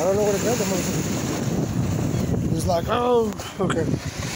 don't know what it got. The motherfucker. It's like, oh, okay.